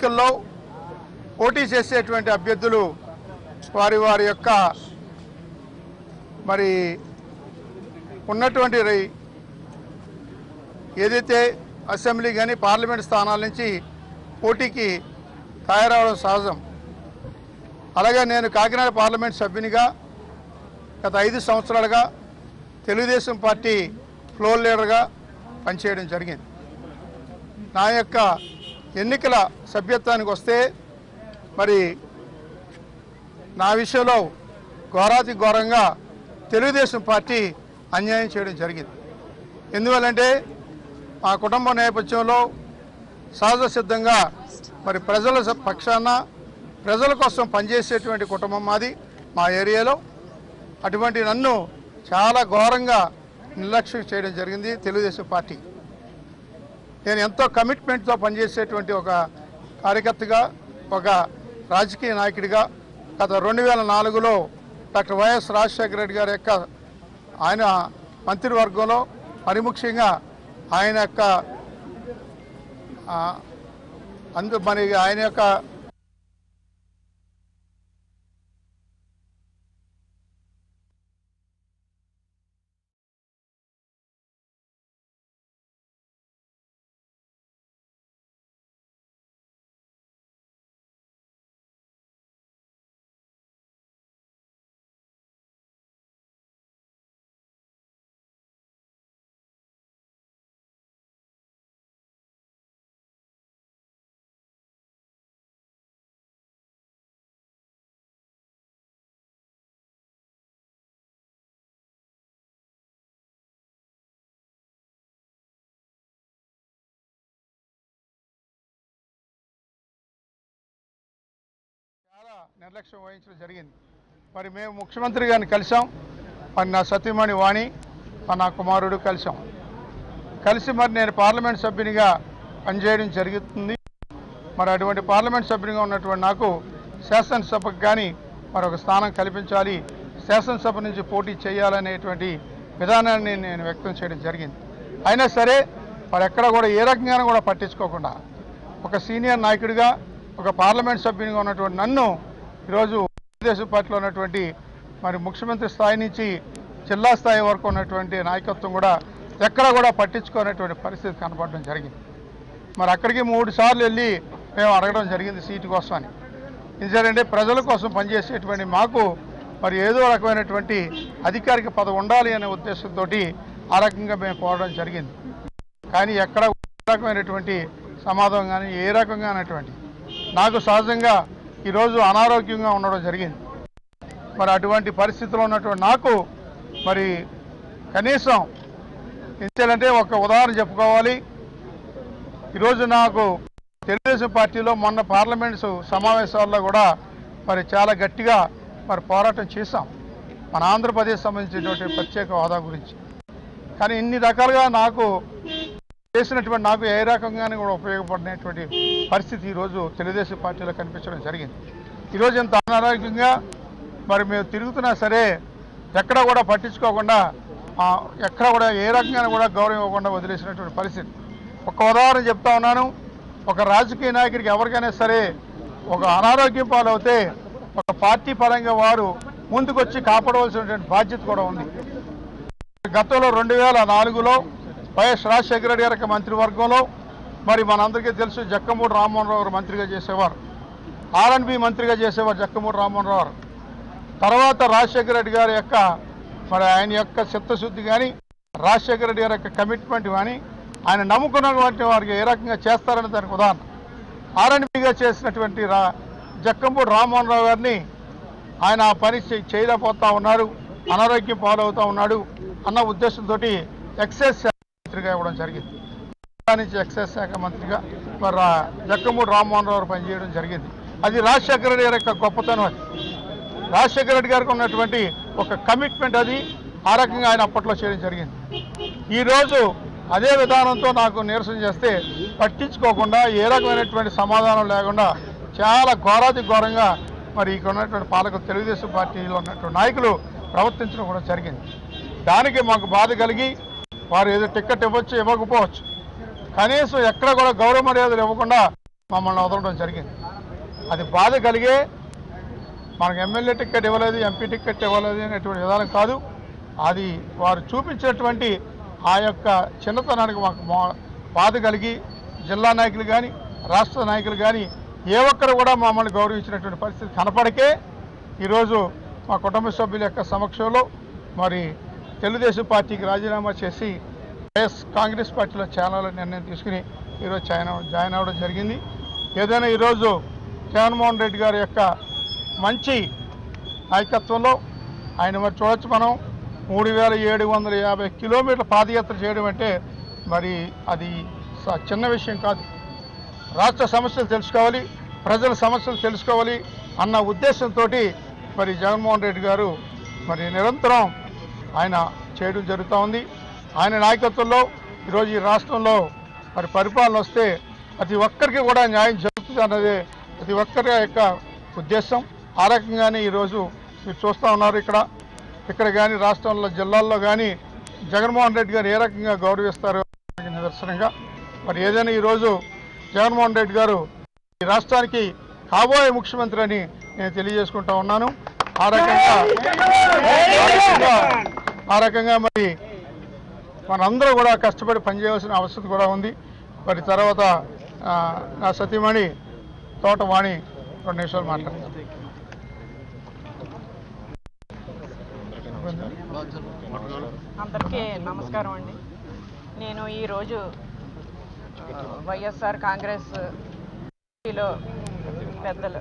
ఎన్నికల్లో పోటీ చేసేటువంటి అభ్యర్థులు వారి వారి యొక్క మరి ఉన్నటువంటి ఏదైతే అసెంబ్లీ కానీ పార్లమెంట్ స్థానాల నుంచి పోటీకి తయారవడం సహజం. అలాగే నేను కాకినాడ పార్లమెంట్ సభ్యునిగా గత 5 సంవత్సరాలుగా తెలుగుదేశం పార్టీ ఫ్లోర్ లీడర్గా పనిచేయడం జరిగింది. నా యొక్క ఎన్నికల సభ్యత్వానికి వస్తే మరి నా విషయంలో ఘోరాతి ఘోరంగా తెలుగుదేశం పార్టీ అన్యాయం చేయడం జరిగింది. ఎందువల్లంటే మా కుటుంబ నేపథ్యంలో సహజ సిద్ధంగా మరి ప్రజల పక్షాన ప్రజల కోసం పనిచేసేటువంటి కుటుంబం మాది మా ఏరియాలో. అటువంటి నన్ను చాలా ఘోరంగా నిర్లక్ష్యం చేయడం జరిగింది తెలుగుదేశం పార్టీ. నేను ఎంతో కమిట్మెంట్తో పనిచేసేటువంటి ఒక కార్యకర్తగా, ఒక రాజకీయ నాయకుడిగా గత 2004లో డాక్టర్ వైఎస్ రాజశేఖర రెడ్డి గారి యొక్క ఆయన మంత్రివర్గంలో మరి ముఖ్యంగా ఆయన యొక్క ఆయన యొక్క చాలా నిర్లక్ష్యం వహించడం జరిగింది. మరి మేము ముఖ్యమంత్రి గారిని కలిసాం, మరి నా సతీమణి వాణి నా కుమారుడు కలిసి మరి నేను పార్లమెంట్ సభ్యునిగా పనిచేయడం జరుగుతుంది. మరి అటువంటి పార్లమెంట్ సభ్యునిగా ఉన్నటువంటి నాకు శాసనసభకు కానీ మరొక స్థానం కల్పించాలి, శాసనసభ నుంచి పోటీ చేయాలనేటువంటి విధానాన్ని నేను వ్యక్తం చేయడం జరిగింది. అయినా సరే మరి ఎక్కడ కూడా ఏ రకంగానూ కూడా పట్టించుకోకుండా ఒక సీనియర్ నాయకుడిగా, ఒక పార్లమెంట్ సభ్యునిగా ఉన్నటువంటి నన్ను ఈరోజు తెలుగుదేశం పార్టీలో ఉన్నటువంటి మరి ముఖ్యమంత్రి స్థాయి నుంచి జిల్లా స్థాయి వరకు ఉన్నటువంటి నాయకత్వం కూడా ఎక్కడ కూడా పట్టించుకునేటువంటి పరిస్థితి కనపడడం జరిగింది. మరి అక్కడికి 3 సార్లు వెళ్ళి మేము అడగడం జరిగింది సీటు కోసం అని. ఎందుకంటే ప్రజల కోసం పనిచేసేటువంటి మాకు మరి ఏదో రకమైనటువంటి అధికారిక పదవి ఉండాలి అనే ఉద్దేశంతో ఆ రకంగా మేము కోరడం జరిగింది. కానీ ఎక్కడ రకమైనటువంటి సమాధానం కానీ ఏ రకంగా అనేటువంటి నాకు సహజంగా ఈరోజు అనారోగ్యంగా ఉండడం జరిగింది. మరి అటువంటి పరిస్థితిలో ఉన్నటువంటి నాకు మరి కనీసం ఎంచాలంటే ఒక ఉదాహరణ చెప్పుకోవాలి. ఈరోజు నాకు తెలుగుదేశం పార్టీలో మొన్న పార్లమెంటు సమావేశాల్లో కూడా మరి చాలా గట్టిగా మరి పోరాటం చేశాం మన ఆంధ్రప్రదేశ్ సంబంధించినటువంటి ప్రత్యేక హోదా గురించి. కానీ ఇన్ని రకాలుగా నాకు చేసినటువంటి నాకు ఏ రకంగానే కూడా ఉపయోగపడినటువంటి పరిస్థితి ఈరోజు తెలుగుదేశం పార్టీలో కనిపించడం జరిగింది. ఈరోజు ఎంత అనారోగ్యంగా మరి మేము తిరుగుతున్నా సరే ఎక్కడ కూడా పట్టించుకోకుండా, ఎక్కడ కూడా ఏ రకంగా కూడా గౌరవం ఇవ్వకుండా వదిలేసినటువంటి పరిస్థితి. ఒక ఉదాహరణ చెప్తా ఉన్నాను. ఒక రాజకీయ నాయకుడికి ఎవరికైనా సరే ఒక అనారోగ్యం పాలవుతే ఒక పార్టీ పరంగా వారు ముందుకొచ్చి కాపాడవలసినటువంటి బాధ్యత కూడా ఉంది. గతంలో 2004లో వైఎస్ రాజశేఖర రెడ్డి గారి మంత్రివర్గంలో మరి మనందరికీ తెలుసు జక్కమూడి రామ్మోహన్ రావు గారు మంత్రిగా చేసేవారు, R&B మంత్రిగా చేసేవారు జక్కమూడి రామ్మోహన్ రావు గారు. తర్వాత రాజశేఖర రెడ్డి గారి యొక్క మరి ఆయన యొక్క చిత్తశుద్ధి కానీ, రాజశేఖర రెడ్డి గారి యొక్క కమిట్మెంట్ కానీ, ఆయన నమ్ముకున్నటువంటి వారికి ఏ రకంగా చేస్తారని దానికి ఉదాహరణ R&Bగా చేసినటువంటి జక్కమూడి రామ్మోహన్ రావు గారిని ఆయన ఆ పని చేయలేకపోతా ఉన్నారు, అనారోగ్యం పాలవుతూ ఉన్నాడు అన్న ఉద్దేశంతో ఎక్సైజ్ శాఖ మంత్రిగా ఇవ్వడం జరిగింది. నుంచి ఎక్సైజ్ శాఖ మంత్రిగా మరి జక్కమూడి రామ్మోహన్ రావు పనిచేయడం జరిగింది. అది రాజశేఖర రెడ్డి గారి యొక్క గొప్పతనం. అది రాజశేఖర రెడ్డి గారికి ఉన్నటువంటి ఒక కమిట్మెంట్, అది ఆ రకంగా ఆయన అప్పట్లో చేయడం జరిగింది. ఈరోజు అదే విధానంతో నాకు నిరసన చేస్తే పట్టించుకోకుండా ఏ రకమైనటువంటి సమాధానం లేకుండా చాలా ఘోరాతి ఘోరంగా మరి ఇక్కడ ఉన్నటువంటి పాలకులు తెలుగుదేశం పార్టీలో ఉన్నటువంటి నాయకులు ప్రవర్తించడం కూడా జరిగింది. దానికి మాకు బాధ కలిగి వారు ఏదో టికెట్ ఇవ్వచ్చు ఇవ్వకపోవచ్చు, కనీసం ఎక్కడ కూడా గౌరవ మర్యాదలు ఇవ్వకుండా మమ్మల్ని వదలడం జరిగింది. అది బాధ కలిగే మనకు ఎమ్మెల్యే టికెట్ ఇవ్వలేదు, ఎంపీ టికెట్ ఇవ్వలేదు అనేటువంటి విధానం కాదు. అది వారు చూపించినటువంటి ఆ యొక్క చిన్నతనానికి మాకు బాధ కలిగి జిల్లా నాయకులు కానీ రాష్ట్ర నాయకులు కానీ ఏ ఒక్కరు కూడా మమ్మల్ని గౌరవించినటువంటి పరిస్థితి కనపడకే ఈరోజు మా కుటుంబ సభ్యుల యొక్క సమక్షంలో మరి తెలుగుదేశం పార్టీకి రాజీనామా చేసి కాంగ్రెస్ పార్టీలో చేరాలని నిర్ణయం తీసుకుని ఈరోజు జాయిన్ అవ్వడం జరిగింది. ఏదైనా ఈరోజు జగన్మోహన్ రెడ్డి గారి యొక్క మంచి నాయకత్వంలో ఆయన మరి చూడొచ్చు, మనం 3750 కిలోమీటర్ల పాదయాత్ర చేయడం అంటే మరి అది చిన్న విషయం కాదు. రాష్ట్ర సమస్యలు తెలుసుకోవాలి, ప్రజల సమస్యలు తెలుసుకోవాలి అన్న ఉద్దేశంతో మరి జగన్మోహన్ రెడ్డి గారు మరి నిరంతరం ఆయన చేయడం జరుగుతూ ఉంది. ఆయన నాయకత్వంలో ఈరోజు ఈ రాష్ట్రంలో మరి పరిపాలన వస్తే ప్రతి ఒక్కరికి కూడా న్యాయం జరుగుతుంది అన్నదే ప్రతి ఒక్కరి యొక్క ఉద్దేశం. ఆ రకంగానే ఈరోజు మీరు చూస్తూ ఉన్నారు. ఇక్కడ కానీ రాష్ట్రంలో జిల్లాల్లో కానీ జగన్మోహన్ రెడ్డి గారు ఏ రకంగా గౌరవిస్తారో నిదర్శనంగా మరి ఏదైనా ఈరోజు జగన్మోహన్ రెడ్డి గారు ఈ రాష్ట్రానికి కాబోయే ముఖ్యమంత్రి అని నేను తెలియజేసుకుంటా ఉన్నాను. ఆ రకంగా మరి మనందరూ కూడా కష్టపడి పనిచేయాల్సిన అవసరం కూడా ఉంది. మరి తర్వాత నా సతీమణి తోట వాణి 2 నిమిషాలు మాట్లాడతాను. అందరికీ నమస్కారం అండి. నేను ఈరోజు వైఎస్ఆర్ కాంగ్రెస్ పార్టీలో పెద్దలు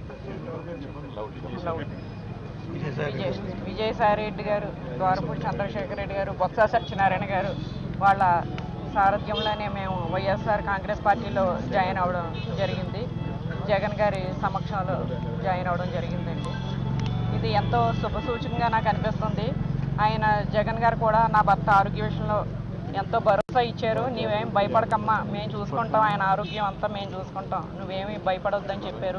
విజయసాయి రెడ్డి గారు, ద్వారపూడి చంద్రశేఖర్ రెడ్డి గారు, బొత్స సత్యనారాయణ గారు వాళ్ళ సారథ్యంలోనే మేము వైఎస్ఆర్ కాంగ్రెస్ పార్టీలో జాయిన్ అవ్వడం జరిగింది. జగన్ గారి సమక్షంలో జాయిన్ అవ్వడం జరిగిందండి. ఇది ఎంతో శుభసూచకంగా నాకు అనిపిస్తుంది. ఆయన జగన్ గారు కూడా నా భర్త ఆరోగ్య విషయంలో ఎంతో భరోసా ఇచ్చారు. నీవేం భయపడకమ్మా, మేము చూసుకుంటాం, ఆయన ఆరోగ్యం అంతా మేము చూసుకుంటాం, నువ్వేమీ భయపడొద్దని చెప్పారు.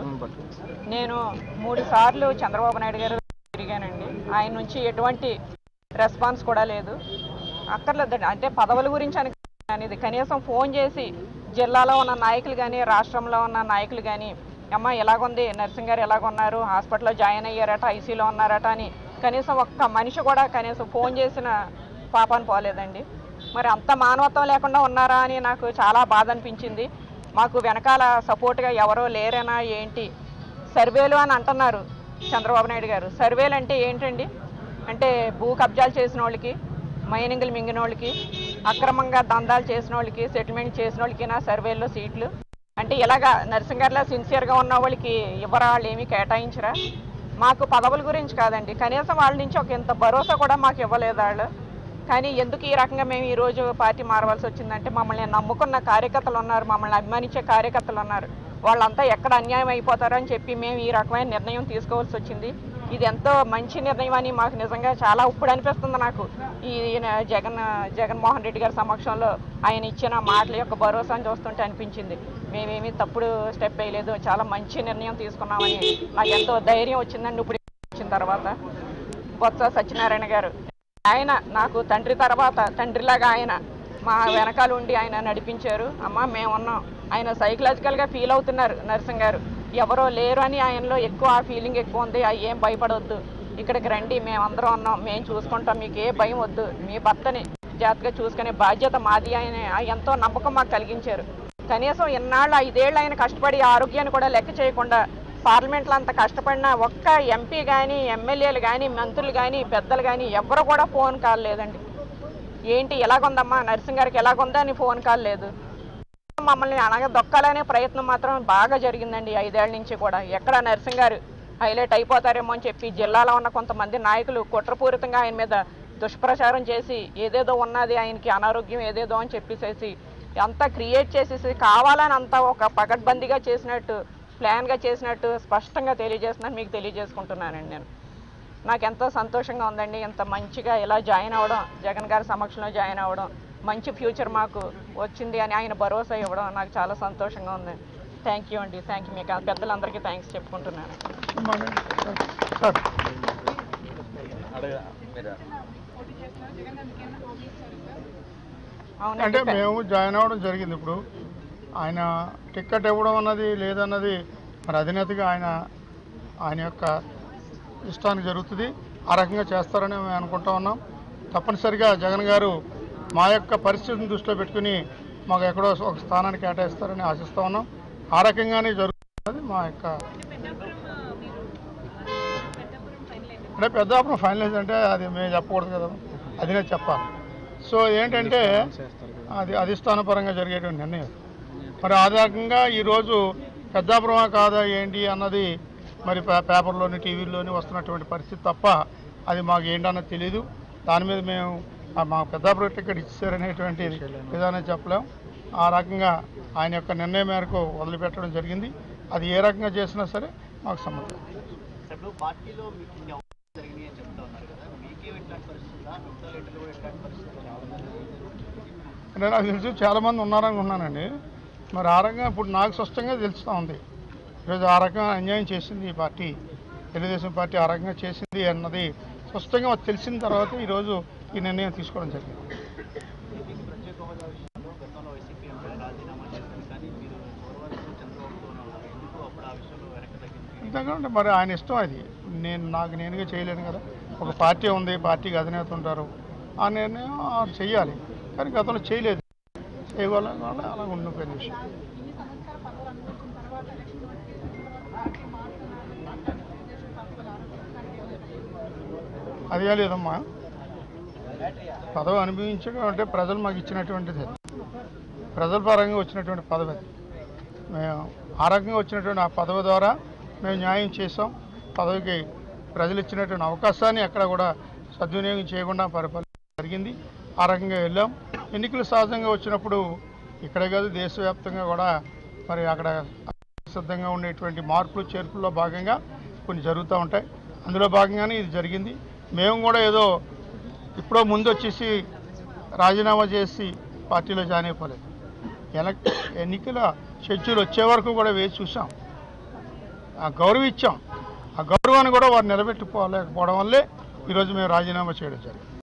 నేను 3 సార్లు చంద్రబాబు నాయుడు గారు తిరిగానండి. ఆయన నుంచి ఎటువంటి రెస్పాన్స్ కూడా లేదు. అక్కర్లేదండి, అంటే పదవుల గురించి అనేది కనీసం ఫోన్ చేసి జిల్లాలో ఉన్న నాయకులు కానీ రాష్ట్రంలో ఉన్న నాయకులు కానీ అమ్మ ఎలాగుంది, నర్సింగ్ గారు ఎలాగున్నారు, హాస్పిటల్లో జాయిన్ అయ్యారట, ఐసీలో ఉన్నారట అని కనీసం ఒక్క మనిషి కూడా కనీసం ఫోన్ చేసిన పాపాను పోలేదండి. మరి అంత మానవత్వం లేకుండా ఉన్నారా అని నాకు చాలా బాధ అనిపించింది. మాకు వెనకాల సపోర్ట్గా ఎవరో లేరేనా ఏంటి? సర్వేలు అని అంటున్నారు చంద్రబాబు నాయుడు గారు. సర్వేలు అంటే ఏంటండి? అంటే భూ కబ్జాలు చేసిన వాళ్ళకి, మైనింగ్లు మింగిన వాళ్ళకి, అక్రమంగా దందాలు చేసిన వాళ్ళకి, సెటిల్మెంట్ చేసిన వాళ్ళకి నా సర్వేల్లో సీట్లు అంటే ఇలాగా నర్సింగ్ గారిలో సిన్సియర్గా ఉన్న వాళ్ళకి ఇవ్వరా, వాళ్ళు ఏమీ కేటాయించరా? మాకు పదవుల గురించి కాదండి, కనీసం వాళ్ళ నుంచి ఒక ఇంత భరోసా కూడా మాకు ఇవ్వలేదు వాళ్ళు. కానీ ఎందుకు ఈ రకంగా మేము ఈరోజు పార్టీ మారవలసి వచ్చిందంటే మమ్మల్ని నమ్ముకున్న కార్యకర్తలు ఉన్నారు, మమ్మల్ని అభిమానించే కార్యకర్తలు ఉన్నారు, వాళ్ళంతా ఎక్కడ అన్యాయం అయిపోతారో అని చెప్పి మేము ఈ రకమైన నిర్ణయం తీసుకోవాల్సి వచ్చింది. ఇది ఎంతో మంచి నిర్ణయం అని మాకు నిజంగా చాలా ఇప్పుడు అనిపిస్తుంది. నాకు ఈ జగన్మోహన్ రెడ్డి గారి సమక్షంలో ఆయన ఇచ్చిన మాటల యొక్క భరోసాను చూస్తుంటే అనిపించింది మేమేమీ తప్పుడు స్టెప్ వేయలేదు, చాలా మంచి నిర్ణయం తీసుకున్నామని నాకు ఎంతో ధైర్యం వచ్చిందండి. ఇప్పుడు వచ్చిన తర్వాత బొత్స సత్యనారాయణ గారు, ఆయన నాకు తండ్రి తర్వాత తండ్రిలాగా ఆయన మా వెనకాల ఉండి ఆయన నడిపించారు. అమ్మ మేమున్నాం, ఆయన సైకలాజికల్గా ఫీల్ అవుతున్నారు నర్సింగ్ గారు, ఎవరో లేరు అని ఆయనలో ఎక్కువ ఆ ఫీలింగ్ ఎక్కువ ఉంది. ఏం భయపడవద్దు, ఇక్కడికి రండి, మేమందరం ఉన్నాం, మేము చూసుకుంటాం, మీకు ఏ భయం వద్దు, మీ భర్తని జాగ్రత్తగా చూసుకునే బాధ్యత మాది ఆయన ఎంతో నమ్మకం మాకు కలిగించారు. కనీసం ఇన్నాళ్ళు 5 ఏళ్ళు ఆయన కష్టపడి ఆరోగ్యాన్ని కూడా లెక్క చేయకుండా పార్లమెంట్లో అంత కష్టపడినా ఒక్క ఎంపీ కానీ ఎమ్మెల్యేలు కానీ మంత్రులు కానీ పెద్దలు కానీ ఎవరు కూడా ఫోన్ కాల్ లేదండి. ఏంటి ఎలాగుందమ్మా నర్సింగ్ గారికి ఎలాగుందా అని ఫోన్ కాల్ లేదు. మమ్మల్ని అనగా దొక్కాలనే ప్రయత్నం మాత్రం బాగా జరిగిందండి 5 ఏళ్ల నుంచి కూడా. ఎక్కడ నర్సింగ్ గారు హైలైట్ అయిపోతారేమో అని చెప్పి జిల్లాలో ఉన్న కొంతమంది నాయకులు కుట్రపూరితంగా ఆయన మీద దుష్ప్రచారం చేసి ఏదేదో ఉన్నది, ఆయనకి అనారోగ్యం ఏదేదో అని చెప్పేసేసి అంతా క్రియేట్ చేసేసి కావాలని అంతా ఒక పకడ్బందీగా చేసినట్టు, ప్లాన్గా చేసినట్టు స్పష్టంగా తెలియజేస్తున్నాను, మీకు తెలియజేసుకుంటున్నానండి. నేను నాకు ఎంతో సంతోషంగా ఉందండి ఇంత మంచిగా ఇలా జాయిన్ అవ్వడం, జగన్ గారి సమక్షంలో జాయిన్ అవ్వడం, మంచి ఫ్యూచర్ మాకు వచ్చింది అని ఆయన భరోసా ఇవ్వడం నాకు చాలా సంతోషంగా ఉంది. థ్యాంక్ యూ అండి, థ్యాంక్ యూ. మీకు పెద్దలందరికీ థ్యాంక్స్ చెప్పుకుంటున్నాను. అంటే మేము జాయిన్ అవ్వడం జరిగింది. ఇప్పుడు ఆయన టిక్కెట్ ఇవ్వడం అన్నది లేదన్నది మరి అధినేతగా ఆయన యొక్క ఇష్టానికి జరుగుతుంది. ఆ రకంగా చేస్తారని మేము అనుకుంటా ఉన్నాం. తప్పనిసరిగా జగన్ గారు మా యొక్క పరిస్థితిని దృష్టిలో పెట్టుకుని మాకు ఎక్కడో ఒక స్థానాన్ని కేటాయిస్తారని ఆశిస్తూ ఉన్నాం. ఆ రకంగానే జరుగుతుంది మా యొక్క అంటే పెద్దాపురం ఫైనలైజ్ అంటే అది మేము చెప్పకూడదు కదా, అదినే చెప్పాలి. సో ఏంటంటే అది అధిష్టానపరంగా జరిగేటువంటి నిర్ణయం. మరి ఆ రకంగా ఈరోజు పెద్దాపురమా కాదా ఏంటి అన్నది మరి పేపర్లోని టీవీల్లోని వస్తున్నటువంటి పరిస్థితి తప్ప అది మాకు ఏంటన్నది తెలీదు. దాని మీద మేము మా పెద్దాపురం టికెట్ ఇచ్చారనేటువంటి విధానం చెప్పలేం. ఆ రకంగా ఆయన యొక్క నిర్ణయం మేరకు వదిలిపెట్టడం జరిగింది. అది ఏ రకంగా చేసినా సరే మాకు సంబంధం. అంటే నాకు తెలుసు చాలామంది ఉన్నారనుకున్నానండి. మరి ఆ రకంగా ఇప్పుడు నాకు స్పష్టంగా తెలుస్తూ ఉంది. ఈరోజు ఆ రకంగా అన్యాయం చేసింది ఈ పార్టీ, తెలుగుదేశం పార్టీ ఆ రకంగా చేసింది అన్నది స్పష్టంగా తెలిసిన తర్వాత ఈరోజు ఈ నిర్ణయం తీసుకోవడం జరిగింది. ఎందుకంటే మరి ఆయన ఇష్టం అది, నాకు నేనుగా చేయలేను కదా. ఒక పార్టీ ఉంది, పార్టీకి అధినేత ఉంటారు, ఆ నిర్ణయం చెయ్యాలి. కానీ గతంలో చేయలేదు, చేయగలం వల్ల అలా ఉండిపోయిన విషయం. అదే లేదమ్మా, పదవి అనుభవించడం అంటే ప్రజలు మాకు ఇచ్చినటువంటిది, ప్రజల పరంగా వచ్చినటువంటి పదవి అది. మేము ఆ రకంగా వచ్చినటువంటి ఆ పదవి ద్వారా మేము న్యాయం చేసాం. పదవికి ప్రజలు ఇచ్చినటువంటి అవకాశాన్ని ఎక్కడ కూడా సద్వినియోగం చేయకుండా పరిపాలన జరిగింది. ఆ రకంగా వెళ్ళాం. ఎన్నికలు సహజంగా వచ్చినప్పుడు ఇక్కడే కాదు దేశవ్యాప్తంగా కూడా మరి అక్కడ సిద్ధంగా ఉండేటువంటి మార్పులు చేర్పుల్లో భాగంగా కొన్ని జరుగుతూ ఉంటాయి. అందులో భాగంగానే ఇది జరిగింది. మేము కూడా ఏదో ఇప్పుడో ముందు వచ్చేసి రాజీనామా చేసి పార్టీలో జాయిన్ అయిపోలేదు. ఎన్నికల షెడ్యూల్ వచ్చే వరకు కూడా వేచి చూసాం, ఆ గౌరవం ఇచ్చాం. ఆ గౌరవాన్ని కూడా వారు నిలబెట్టుకోలేకపోవడం వల్లే ఈరోజు మేము రాజీనామా చేయడం జరిగింది.